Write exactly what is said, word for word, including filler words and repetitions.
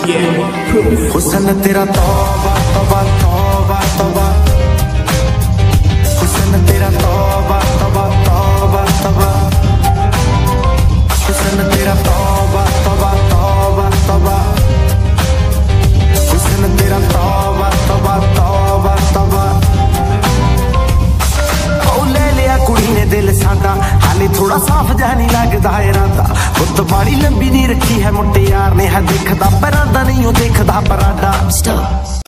हुस्न तेरा तौबा तौबा तौबा तौबा, हुस्न तेरा तौबा तौबा तौबा तौबा, हुस्न तेरा तौबा तौबा तौबा तौबा, हुस्न तेरा तौबा तौबा तौबा तौबा। ओ ले लिया कुड़ी ने दिल साडा, हाले थोड़ा साफ जहा नहीं लगदा इरादा, बुत बाड़ी लंबी नहीं रखी है मुट्टे यार ने, है देखदा परादा नहीं ओ देखदा पराडा।